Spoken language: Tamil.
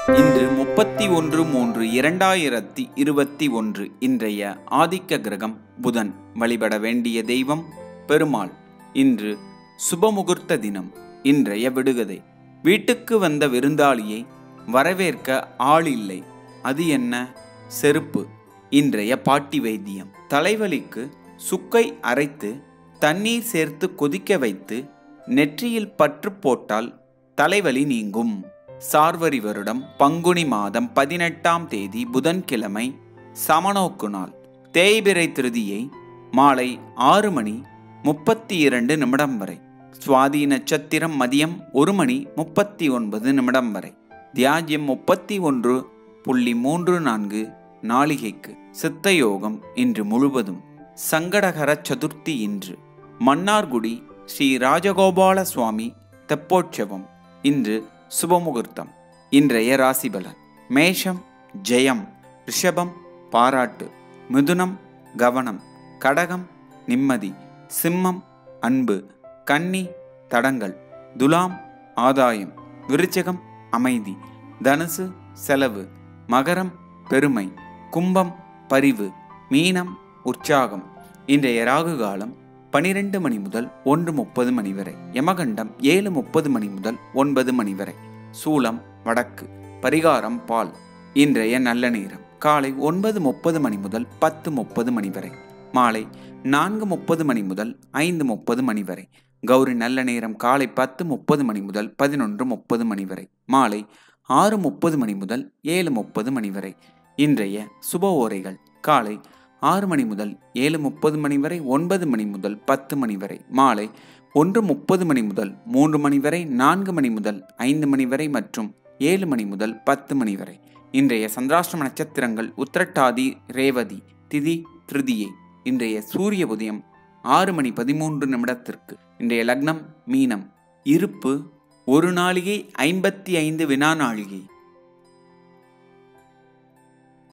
இன்று 31/3/2021 இன்றைய ஆதிக்க கிரகம் புதன். வழிபட வேண்டிய தெய்வம் பெருமாள். இன்று சுபமுகூர்த்த தினம். இன்றைய விடுகதை: வீட்டுக்கு வந்த விருந்தாளியை வரவேற்க ஆள் இல்லை, அது என்ன? செருப்பு. இன்றைய பாட்டி வைத்தியம்: தலைவலிக்கு சுக்கை அரைத்து தண்ணீர் சேர்த்து கொதிக்க வைத்து நெற்றியில் பற்று போட்டால் தலைவலி நீங்கும். சார்வரி வருடம் பங்குனி மாதம் 18ஆம் தேதி புதன்கிழமை, சமநோக்கு நாள். தேய்பிறை திருதியை மாலை 6:32 வரை. சுவாதி நட்சத்திரம் மதியம் 1:39 வரை. தியாஜ்யம் 31.34 நாளிகைக்கு. சித்த யோகம் இன்று முழுவதும். சங்கடகர சதுர்த்தி இன்று. மன்னார்குடி ஸ்ரீ ராஜகோபால சுவாமி தெப்போற்சவம். இன்று சுபமுகூர்த்தம். இன்றைய ராசி பலன்: மேஷம் ஜெயம், ரிஷபம் பாராட்டு, மிதுனம் கவனம், கடகம் நிம்மதி, சிம்மம் அன்பு, கன்னி தடங்கள், துலாம் ஆதாயம், விருச்சிகம் அமைதி, தனுசு செலவு, மகரம் பெருமை, கும்பம் பரிவு, மீனம் உற்சாகம். இன்றைய ராகு காலம் 12 மணி முதல் 1:30 மணி வரை. யமகண்டம் 7:30 மணி முதல் 9 மணி வரை. சூலம் வடக்கு. பரிகாரம் பால். இன்றைய நல்ல நேரம் காலை 9:30 மணி முதல் 10:30 மணி வரை. மாலை 4:30 மணி முதல் 5:30 மணி வரை. கௌரி நல்ல நேரம் காலை 10:30 மணி முதல் 11:30 மணி வரை. மாலை 6:30 மணி முதல் 7:30 மணி வரை. இன்றைய சுப ஓரைகள்: காலை 6 மணி முதல் 7:30 மணி வரை, 9 மணி முதல் 10 மணி வரை. மாலை 1:30 மணி முதல் 3 மணி வரை, 4 மணி முதல் 5 மணி வரை மற்றும் 7 மணி முதல் 10 மணி வரை. இன்றைய சந்திராஷ்டம நட்சத்திரங்கள்: உத்திரட்டாதி, ரேவதி, திதி, திருதியை. இன்றைய சூரிய உதயம் 6:13 இன்றைய லக்னம் மீனம். இருப்பு 1 நாழிகை 55 வினா நாழிகை.